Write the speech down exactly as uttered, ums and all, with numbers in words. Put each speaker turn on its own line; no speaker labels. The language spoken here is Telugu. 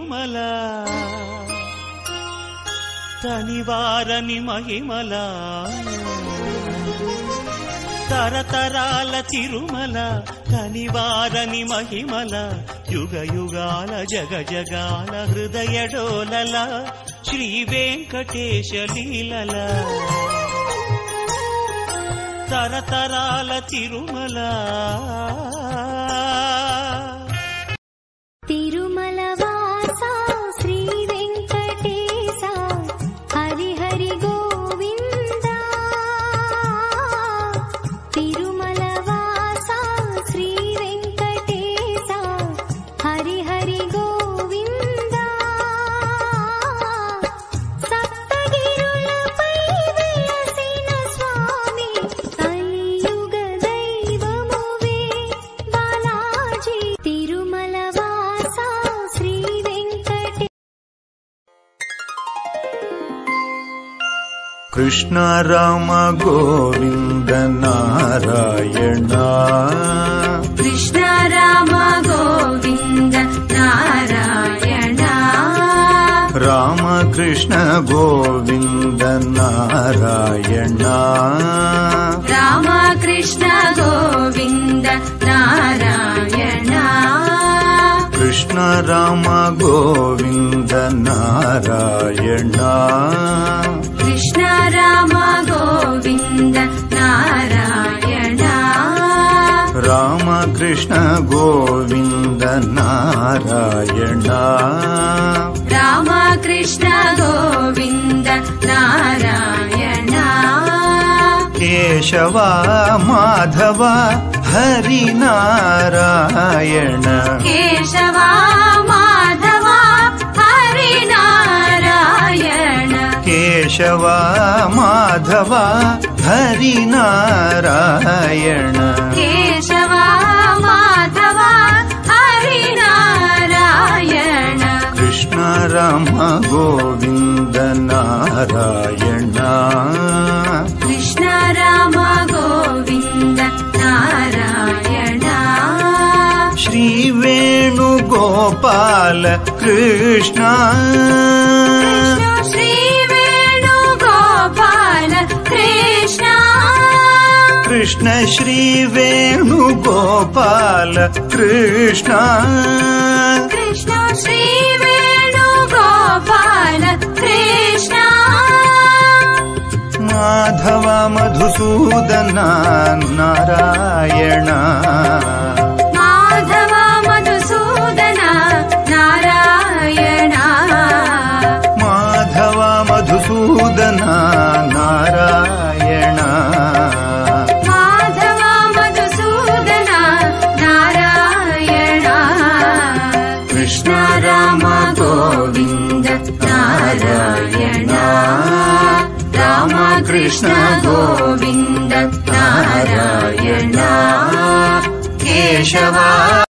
తిరుమల తనివారని మహిమల తరతరాల తిరుమల కనివారని మహిమల యుగ యుగాల జగ జగాల హృదయ డోలల శ్రీ వెంకటేశ లీలల తరతరాల తిరుమల
తిరుమల వాస శ్రీ వెంకటేశ హరి హరి గోవింద తిరుమల వాస శ్రీ వెంకటేశ హరి హరి గోవింద సప్తగిరులపై వెలసిన స్వామి కలియుగ దైవమువే బాలాజీ తిరుమల వాస శ్రీ వెంకటేశ
కృష్ణ రామ గోవింద నారాయణ
కృష్ణ రామ గోవింద నారాయణ
రామ కృష్ణ గోవింద నారాయణ
రామ కృష్ణ గోవింద నారాయణ
కృష్ణ రామ గోవింద నారాయణ
కృష్ణ రామ గోవింద నారాయణ
రామ కృష్ణ గోవింద నారాయణ
రామ కృష్ణ గోవింద నారాయణ
కేశవ మాధవ హరి నారాయణ
కేశవ మాధవ హరి నారాయణ
కేశవ మాధవ హరి నారాయణ
కేశవ మాధవ హరి నారాయణ
కృష్ణ రామ గోవింద నారాయణ
కృష్ణ రామ గోవింద నారాయణ
శ్రీ వేణుగోపాల కృష్ణ
కృష్ణ శ్రీ వేణుగోపాల కృష్ణ
కృష్ణ శ్రీ వేణుగోపాల కృష్ణ
కృష్ణ శ్రీ వేణుగోపాల కృష్ణ
మాధవ మధుసూదన నారాయణ
మాధవ మధుసూదన నారాయణ
మాధవ మధుసూదన నారాయణ
మాధవ మధుసూదన నారాయణ కృష్ణ రామ గోవింద నారాయణ రామ కృష్ణ గోవింద నారాయణ కేశవ